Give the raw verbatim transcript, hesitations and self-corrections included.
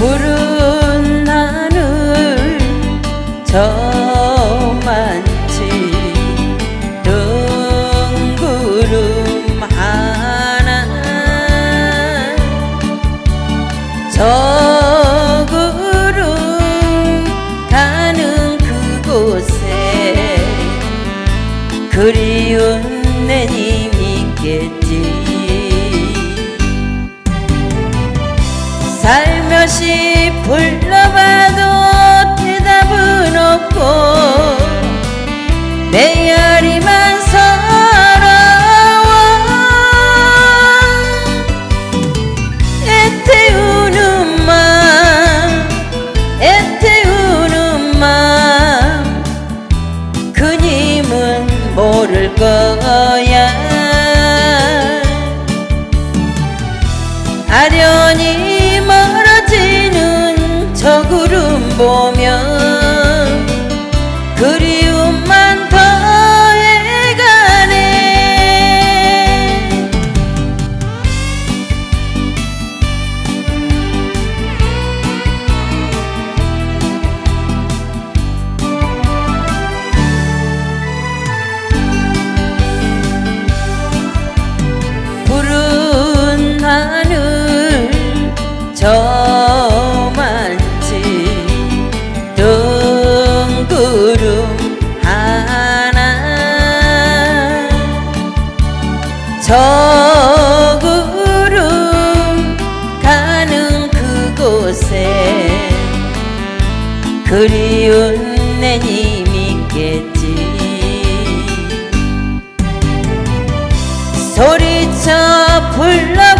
푸른 하늘 저만치 뜬구름 하나 저 구름 가는 그곳에 그리운 내 님 있겠지. 살며시 불러봐도 대답은 없고 메아리만 서러워. 애태우는 맘 애태우는 맘 그님은 모를 거야. 아련히 멀어지는 저 구름 보며 그리움만 더해가네. 푸른 하늘 저만치 뜬구름 하나 저 구름 가는 그곳에 그리운 내 님 있겠지. 소리쳐 불러